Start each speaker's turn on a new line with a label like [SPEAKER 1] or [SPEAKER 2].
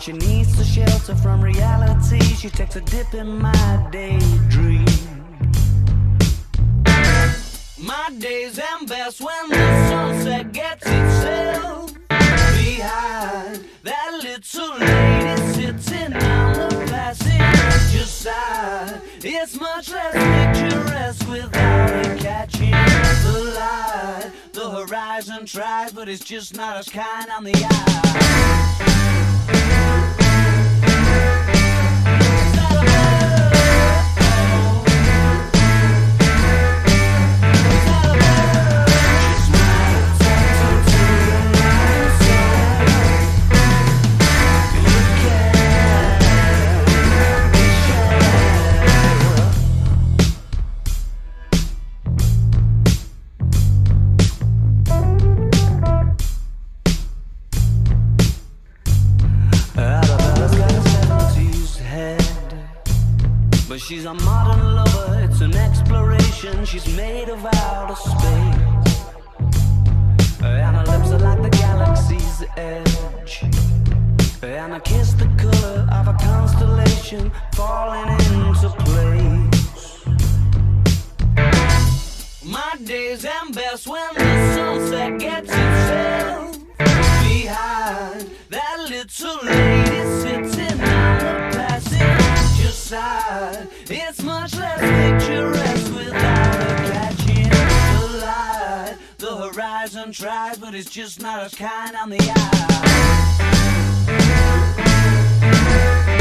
[SPEAKER 1] she needs to shelter from reality, she takes a dip in my daydream. My days end best when the sunset gets itself behind that little lady sitting on the passenger side. It's much less picturesque without it catching the light. The horizon tries, but it's just not as kind on the eye. Arabella's got a 70s head, but she's a modern lover, it's an exploration. She's made of outer space, and her lips are like the galaxy's edge, and I kiss the color of a constellation falling into place. My days end best when the sunset gets itself behind that little lady sitting on the passenger side. It's much less picturesque without her catching the light. The horizon tries, but it's just not as kind on the eye.